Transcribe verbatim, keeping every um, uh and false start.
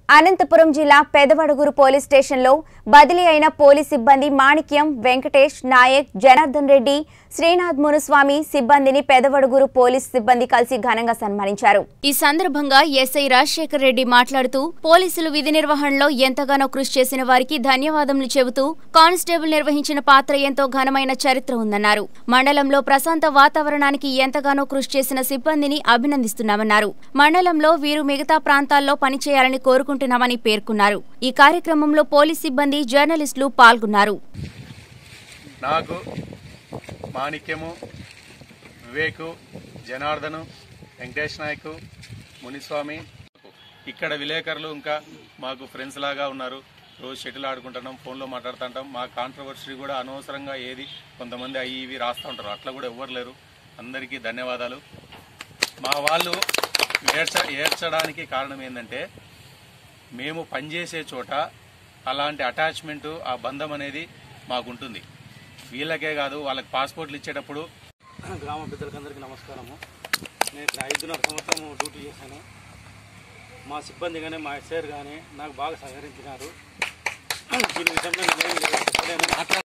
అనంతపురం జిల్లా పెదవడుగురు పోలీస్ స్టేషన్లో బదిలీ అయిన పోలీస్ సిబ్బంది మాణిక్యం, వెంకటేష్, నాయక్, జనార్దన్ రెడ్డి, శ్రీనాథ్ మునుస్వామి సిబ్బందిని పెదవడుగురు పోలీస్ సిబ్బంది కలిసి ఘనంగా సన్మానించారు. ఈ సందర్భంగా ఎస్ఐ రాజశేఖర్ రెడ్డి మాట్లాడుతూ పోలీసులు విధి నిర్వహణలో ఎంతగానో కృషి చేసిన వారికి ధన్యవాదములు చెబుతూ కానిస్టేబుల్ నిర్వహించిన పాత్ర ఎంతో ఘనమైన చరిత్ర ఉందన్నారు. మండలంలో ప్రశాంత వాతావరణానికి ఎంతగానో కృషి చేసిన సిబ్బందిని అభినందిస్తున్నామన్నారు. మండలంలో వీరు మిగతా ప్రాంతాల్లో పనిచేయాలని కోరుకుంటున్నామని పేర్కొన్నారు. ఈ కార్యక్రమంలో పోలీస్ సిబ్బంది, జర్నలిస్టులు పాల్గొన్నారు. నాకు మాణిక్యము, వివేకు, జనార్దను, వెంకటేష్ నాయకు, మునిస్వామి, ఇక్కడ విలేకరులు ఇంకా మాకు ఫ్రెండ్స్ లాగా ఉన్నారు. రోజు షటిల్ ఆడుకుంటున్నాం, ఫోన్లో మాట్లాడుతుంటాం. మా కాంట్రవర్సీ కూడా అనవసరంగా ఏది కొంతమంది అవి ఇవి రాస్తూ ఉంటారు, అట్లా కూడా ఎవ్వరు లేరు. అందరికీ ధన్యవాదాలు. మా వాళ్ళు ఏడ్చ ఏడ్చడానికి కారణం ఏంటంటే మేము పనిచేసే చోట అలాంటి అటాచ్మెంటు, ఆ బంధం అనేది మాకుంటుంది. వీళ్ళకే కాదు, వాళ్ళకి పాస్పోర్ట్లు ఇచ్చేటప్పుడు. గ్రామ పెద్దలకందరికీ నమస్కారము. నేను ఇక్కడ ఐదున్నర సంవత్సరం డ్యూటీ చేశాను. మా సిబ్బంది కానీ మా ఎస్ఐర్ కానీ నాకు బాగా సహకరించినారు. దీని విషయంలో నేను